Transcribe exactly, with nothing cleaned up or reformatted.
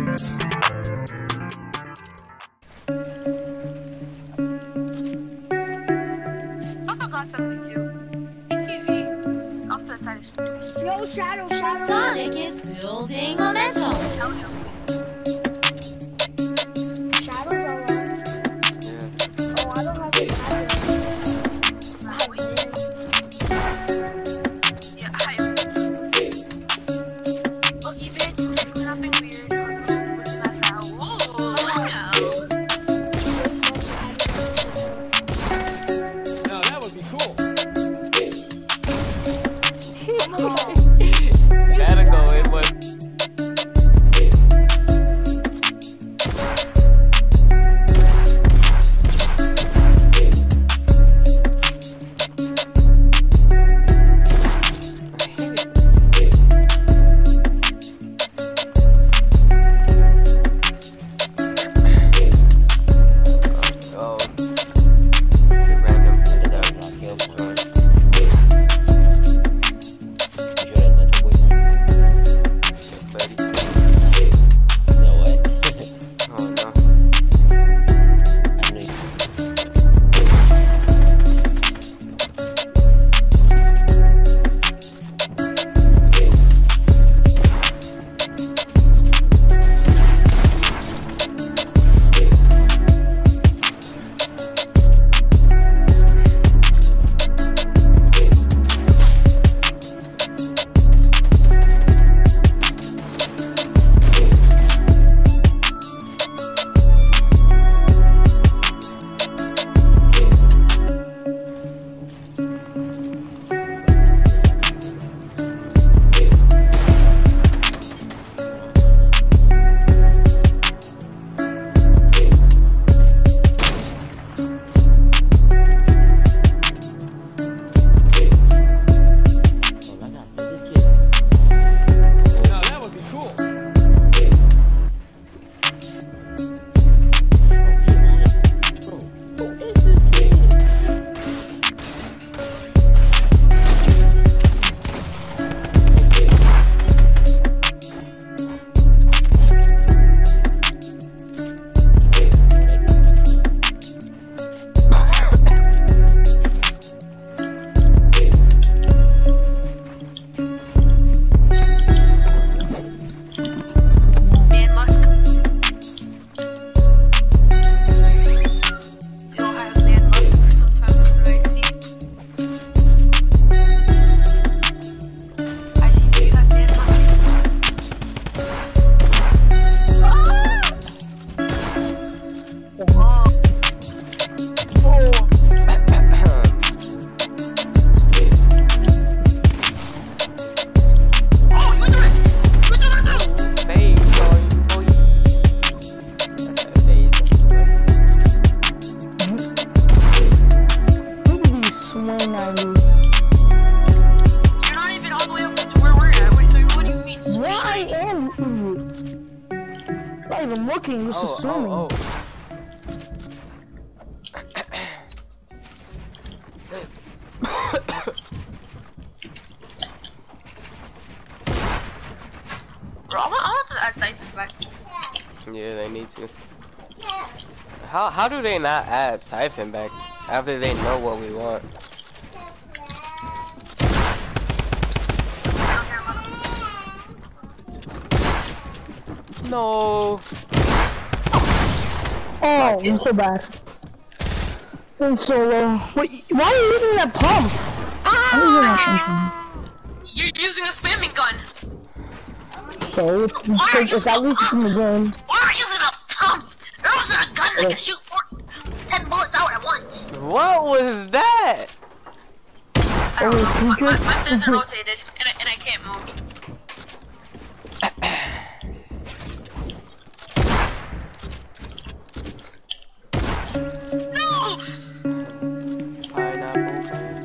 seventy-two. A T V. Off to the side of the Yo, Shadow, Shadow. Sonic is building momentum. Hell yeah. Shadow, oh, I don't have a shadow. Yeah, hi. Look, even if you text nothing weird, it's not that. Ooh, Now that would be cool. Gotta go in one. Not even looking, just oh, assuming. Oh, oh. Bro, I want, I want to add siphon back. Yeah, they need to. How how do they not add siphon back after they know what we want? No. Oh, I'm so bad. I'm so low. Wait, why are you using that pump? Ah, I'm using that pump. You're using a spamming gun. So it's, it's, it's at least in the game. Why are you using a pump? You're using a gun that can shoot four, ten bullets out at once. What was that? I don't Oh, know. My, my, secret? my stairs are rotated, and I, and I can't move. Pineapple.